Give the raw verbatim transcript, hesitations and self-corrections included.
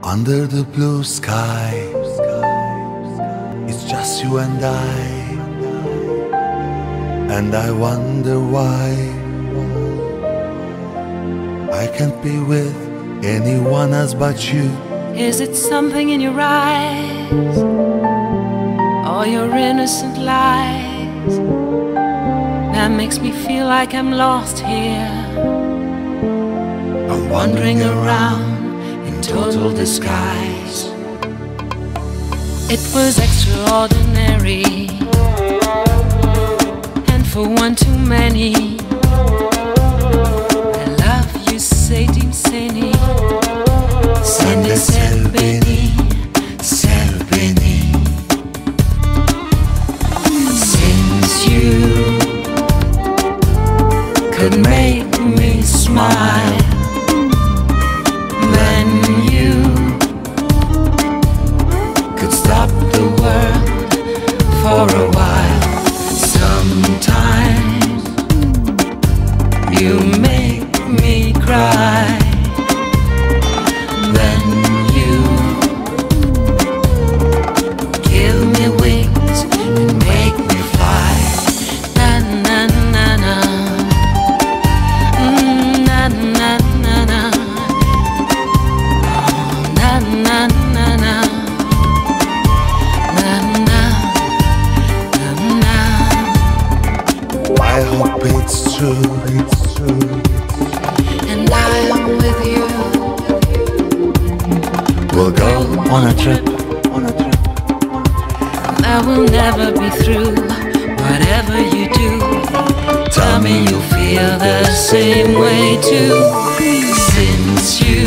Under the blue sky, it's just you and I. And I wonder why I can't be with anyone else but you. Is it something in your eyes, or your innocent lies, that makes me feel like I'm lost here? I'm wandering around in total disguise. It was extraordinary, and for one too many. I love you, Satan, Sani. Sende sev beni, sev beni. Since you could make me smile, then you could stop the world for a while. Sometimes you make me cry, then you give me wings and make me fly. Na na na na, mm, na na na na, oh, na na na na, na na na na. I hope it's true, it's true. And I am with you. We'll go on a trip, on a trip. I will never be through. Whatever you do, tell me you feel the same way too. Since you